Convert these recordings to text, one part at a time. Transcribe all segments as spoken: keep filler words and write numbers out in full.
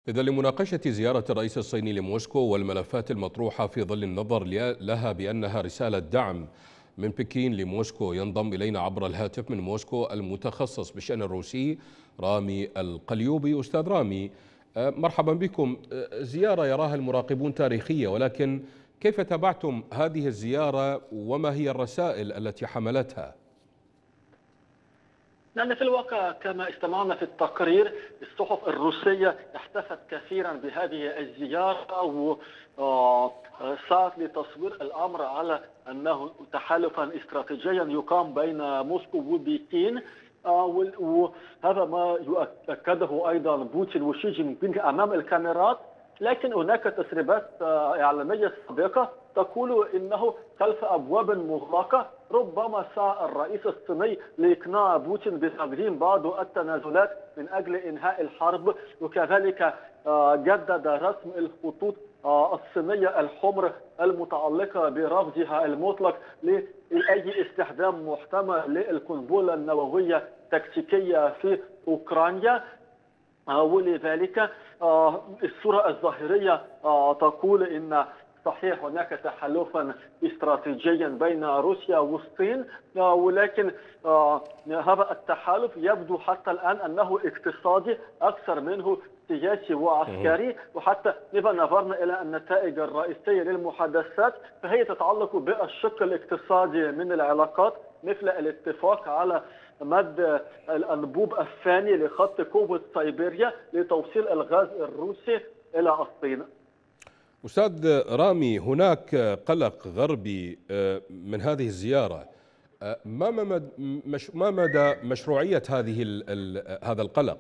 إذا لمناقشة زيارة الرئيس الصيني لموسكو والملفات المطروحة في ظل النظر لها بأنها رسالة دعم من بكين لموسكو، ينضم إلينا عبر الهاتف من موسكو المتخصص بالشأن الروسي رامي القليوبي. أستاذ رامي، مرحبا بكم. زيارة يراها المراقبون تاريخية، ولكن كيف تابعتم هذه الزيارة وما هي الرسائل التي حملتها؟ لأن في الواقع كما استمعنا في التقرير الصحف الروسية احتفت كثيرا بهذه الزيارة وسعت لتصوير الأمر على أنه تحالفا استراتيجيا يقام بين موسكو وبكين، وهذا ما يؤكده أيضا بوتين وشي جين بينغ أمام الكاميرات. لكن هناك تسريبات إعلامية سابقة تقول إنه خلف أبواب مغلقة ربما سعى الرئيس الصيني لإقناع بوتين بتقديم بعض التنازلات من أجل إنهاء الحرب، وكذلك جدد رسم الخطوط الصينية الحمر المتعلقة برفضها المطلق لأي استخدام محتمل للقنبلة النووية التكتيكية في أوكرانيا. ولذلك الصورة الظاهرية تقول إن صحيح هناك تحالفا استراتيجيا بين روسيا والصين، ولكن هذا التحالف يبدو حتى الآن أنه اقتصادي أكثر منه سياسي وعسكري. وحتى إذا نظرنا إلى النتائج الرئيسية للمحادثات فهي تتعلق بالشق الاقتصادي من العلاقات، مثل الاتفاق على مد الأنبوب الثاني لخط قوة سيبيريا لتوصيل الغاز الروسي إلى الصين. أستاذ رامي، هناك قلق غربي من هذه الزيارة، ما ما مدى مشروعية هذه هذا القلق؟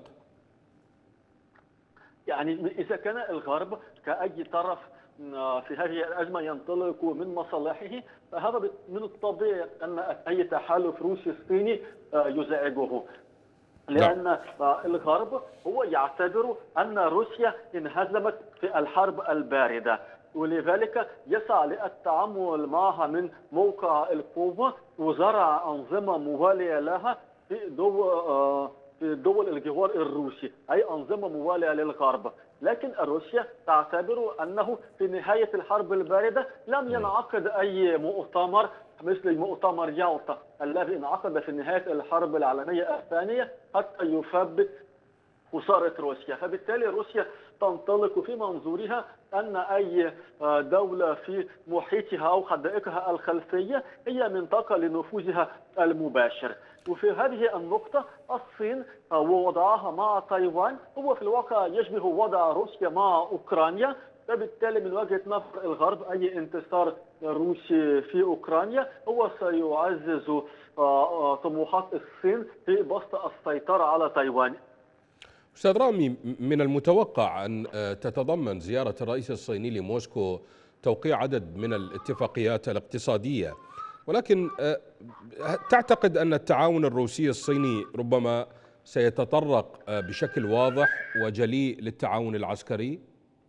يعني إذا كان الغرب كأي طرف في هذه الأزمة ينطلق من مصالحه، فهذا من الطبيعي أن أي تحالف روسي صيني يزعجه، لأن الغرب هو يعتبر أن روسيا انهزمت في الحرب الباردة، ولذلك يسعى للتعامل معها من موقع القوة وزرع أنظمة موالية لها في دول في دول الجوار الروسي، أي أنظمة موالية للغرب. لكن روسيا تعتبر أنه في نهاية الحرب الباردة لم ينعقد أي مؤتمر مثل مؤتمر يالطا الذي انعقد في نهاية الحرب العالمية الثانية حتى يثبت خسارة روسيا. فبالتالي روسيا تنطلق في منظورها أن أي دولة في محيطها أو حدائقها الخلفية هي منطقة لنفوذها المباشر. وفي هذه النقطة الصين ووضعها مع تايوان هو في الواقع يشبه وضع روسيا مع أوكرانيا. فبالتالي من وجهة نظر الغرب أي انتصار روسي في أوكرانيا هو سيعزز طموحات الصين في بسط السيطرة على تايوان. أستاذ رامي، من المتوقع أن تتضمن زيارة الرئيس الصيني لموسكو توقيع عدد من الاتفاقيات الاقتصادية، ولكن تعتقد أن التعاون الروسي الصيني ربما سيتطرق بشكل واضح وجلي للتعاون العسكري؟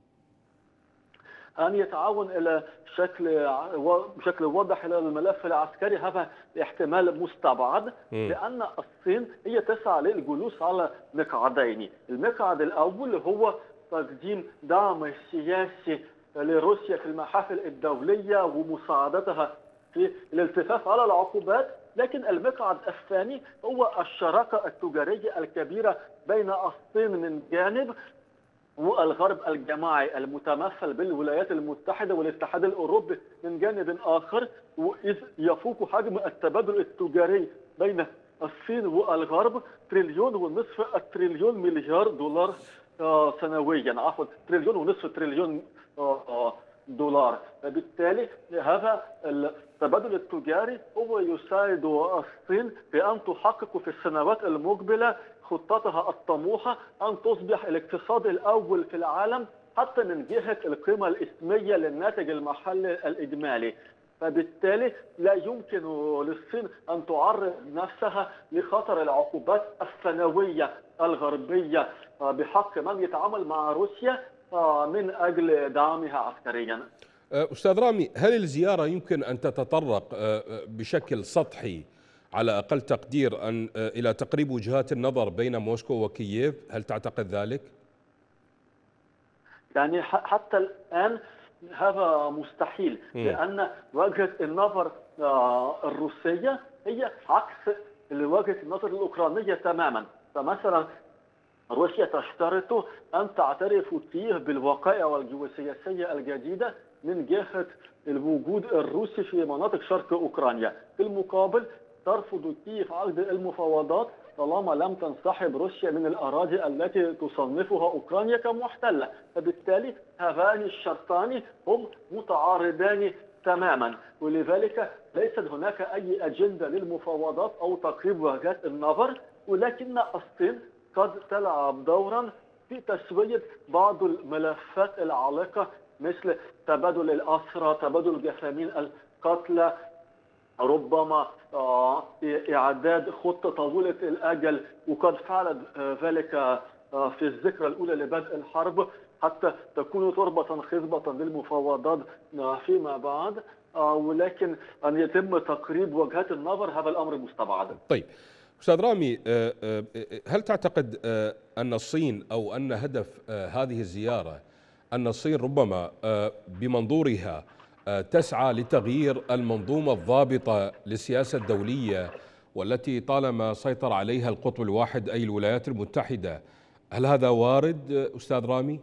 أن يتعاون إلى شكل بشكل واضح إلى الملف العسكري هذا احتمال مستبعد، لأن الصين هي تسعى للجلوس على مقعدين. المقعد الأول هو تقديم دعم سياسي لروسيا في المحافل الدولية ومساعدتها في الالتفاف على العقوبات، لكن المقعد الثاني هو الشراكة التجارية الكبيرة بين الصين من جانب والغرب الجماعي المتمثل بالولايات المتحدة والاتحاد الأوروبي من جانب آخر، وإذ يفوق حجم التبادل التجاري بين الصين والغرب تريليون ونصف التريليون مليار دولار سنويا، عفوا تريليون ونصف تريليون دولار. فبالتالي هذا التبادل التجاري هو يساعد الصين بأن تحقق في السنوات المقبلة خطتها الطموحة أن تصبح الاقتصاد الأول في العالم حتى من جهة القيمة الإسمية للناتج المحلي الإجمالي. فبالتالي لا يمكن للصين أن تعرض نفسها لخطر العقوبات السنوية الغربية بحق من يتعامل مع روسيا من أجل دعمها عسكريا. أستاذ رامي، هل الزيارة يمكن أن تتطرق بشكل سطحي على أقل تقدير أن إلى تقريب وجهات النظر بين موسكو وكييف؟ هل تعتقد ذلك؟ يعني حتى الآن هذا مستحيل، لأن وجهة النظر الروسية هي عكس وجهة النظر الأوكرانية تماما. فمثلا روسيا تشترط أن تعترف كييف بالوقائع والجيوسياسية الجديدة من جهة الوجود الروسي في مناطق شرق أوكرانيا. في المقابل ترفض كييف عقد المفاوضات طالما لم تنسحب روسيا من الأراضي التي تصنفها أوكرانيا كمحتلة. فبالتالي هذان الشرطان هم متعارضان تماما، ولذلك ليست هناك أي أجندة للمفاوضات أو تقريب وجهات النظر، ولكن الصين قد تلعب دورا في تسوية بعض الملفات العالقة مثل تبادل الأسرى، تبادل جثامين القتلى، ربما إعداد خطة طويلة الأجل، وقد فعلت ذلك في الذكرى الأولى لبدء الحرب حتى تكون تربة خصبة للمفاوضات فيما بعد. ولكن أن يتم تقريب وجهات النظر هذا الأمر مستبعد. طيب أستاذ رامي، هل تعتقد أن الصين أو أن هدف هذه الزيارة أن الصين ربما بمنظورها تسعى لتغيير المنظومة الضابطة للسياسة الدولية والتي طالما سيطر عليها القطب الواحد أي الولايات المتحدة؟ هل هذا وارد أستاذ رامي؟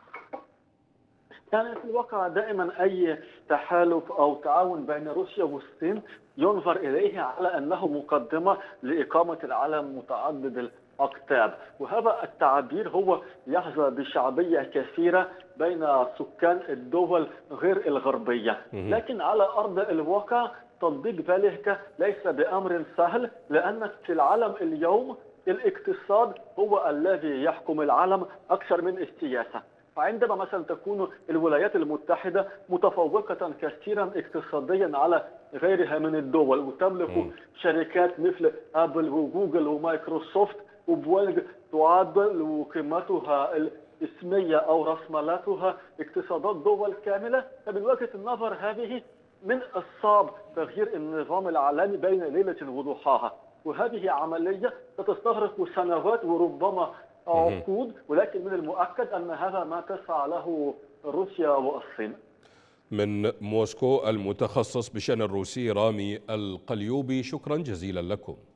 يعني في الواقع دائما أي تحالف أو تعاون بين روسيا والصين ينظر إليه على أنه مقدمة لإقامة العالم متعدد الأقطاب، وهذا التعبير هو يحظى بشعبية كثيرة بين سكان الدول غير الغربية. لكن على أرض الواقع تطبيق ذلك ليس بأمر سهل، لأن في العالم اليوم الاقتصاد هو الذي يحكم العالم أكثر من السياسة. فعندما مثلا تكون الولايات المتحدة متفوقة كثيرا اقتصاديا على غيرها من الدول، وتملك م. شركات مثل أبل وجوجل ومايكروسوفت وبوينغ تعادل قيمتها الاسمية أو رأسمالاتها اقتصادات دول كاملة، فمن وجهة النظر هذه من الصعب تغيير النظام العالمي بين ليلة وضحاها، وهذه عملية ستستغرق سنوات وربما عقود، ولكن من المؤكد أن هذا ما تسعى له روسيا والصين. من موسكو المتخصص بشأن الروسي رامي القليوبي، شكرا جزيلا لكم.